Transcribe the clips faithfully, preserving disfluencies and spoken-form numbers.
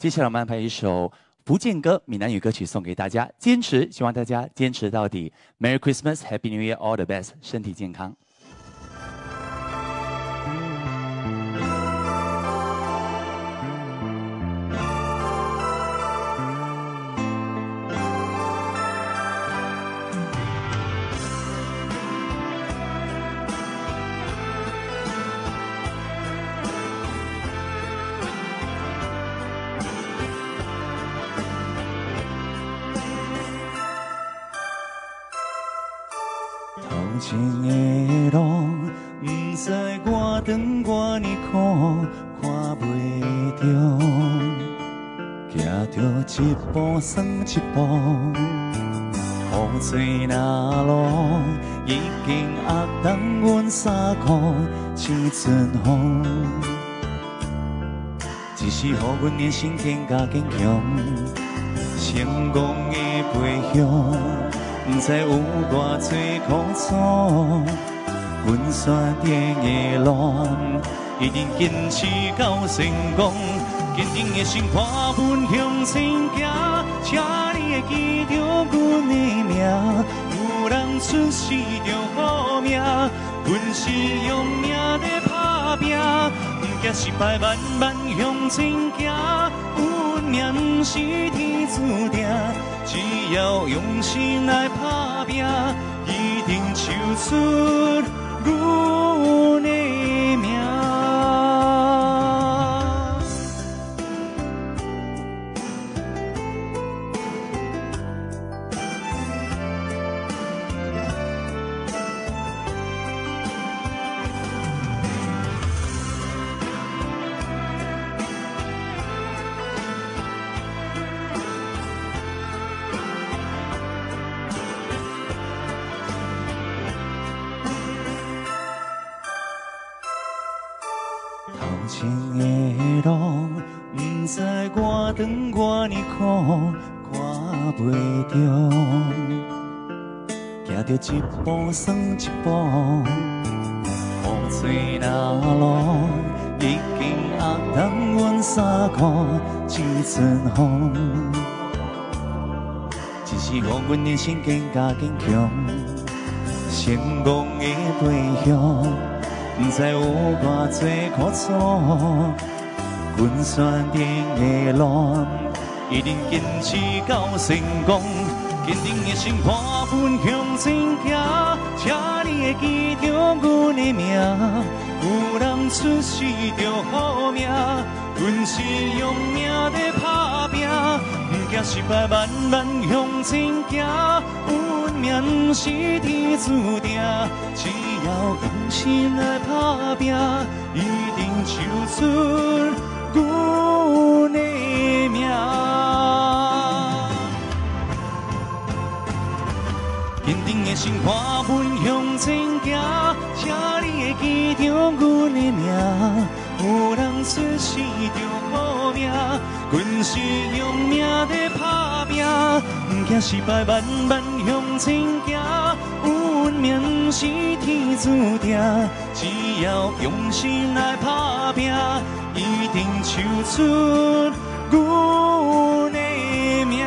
接下来我们安排一首福建歌闽南语歌曲送给大家，坚持，希望大家坚持到底。Merry Christmas, Happy New Year, all the best， 身体健康。 头前的路，不知我长我呢苦，看袂着，行着一步算一步，雨水若落，已经压冻阮衫裤，像阵风。只是予阮的心更加坚强，成功的背向。 不知有偌多苦楚，阮选定的路，一定坚持到成功。坚定的心看阮向前行，请你会记着阮的名。有人出世着好命，阮是用命在打拼，不惊失败，慢慢向前行。运命不是天注定。 只要用心来打拼，一定唱出阮的名。头前的路，不知我长我呢苦，看袂着，行着一步算一步，雨水若落，已经压冻阮衫裤，像阵风。只是予阮的心更加坚强，成功的背向。 不知有偌多苦楚，阮选定的路，一定坚持到成功。坚定的心看阮向前行，请你会记着阮的名。有人出世着好命，阮是用命在打拼，不惊失败，慢慢向前行。运命不是天注定，只要用心来打拼，一定唱出阮的名。坚定的心看阮向前行，请你会记着阮的名。有人出世着好命，阮是用命在打拼，不惊失败，慢慢向前行。运命不是天注定，只要用心来打拼，一定唱出阮的名。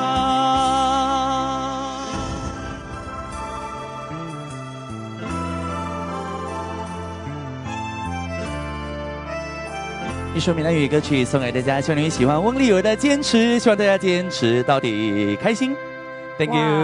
一首闽南语歌曲送给大家，希望你们喜欢翁立友的坚持，希望大家坚持到底，开心。Thank you。